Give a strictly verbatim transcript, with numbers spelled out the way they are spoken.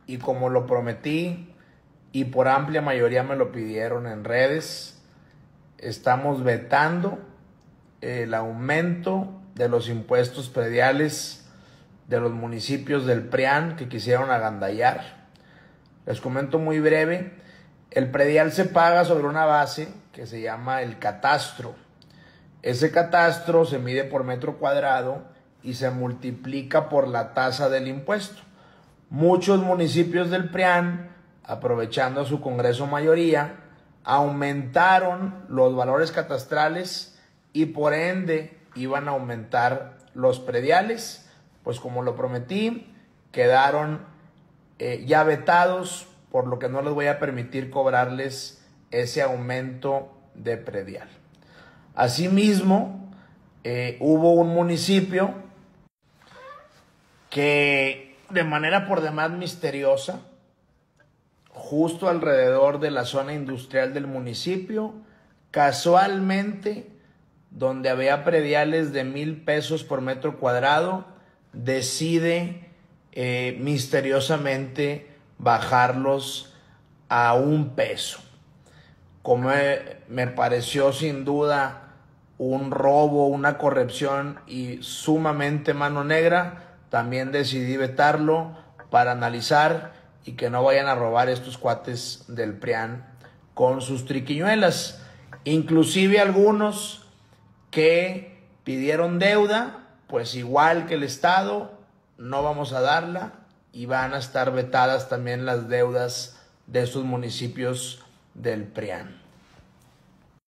y como lo prometí y por amplia mayoría me lo pidieron en redes, estamos vetando el aumento de los impuestos prediales de los municipios del PRIAN que quisieron agandallar. Les comento muy breve. El predial se paga sobre una base que se llama el catastro. Ese catastro se mide por metro cuadrado y se multiplica por la tasa del impuesto. Muchos municipios del PRIAN, aprovechando su Congreso mayoría, aumentaron los valores catastrales y por ende iban a aumentar los prediales. Pues como lo prometí, quedaron eh, ya vetados, por lo que no les voy a permitir cobrarles ese aumento de predial. Asimismo, eh, hubo un municipio que de manera por demás misteriosa, justo alrededor de la zona industrial del municipio, casualmente, donde había prediales de mil pesos por metro cuadrado, decide eh, misteriosamente bajarlos a un peso. Como eh, me pareció sin duda un robo, una corrupción y sumamente mano negra, también decidí vetarlo para analizar y que no vayan a robar estos cuates del PRIAN con sus triquiñuelas. Inclusive algunos que pidieron deuda, pues igual que el Estado, no vamos a darla y van a estar vetadas también las deudas de estos municipios del PRIAN.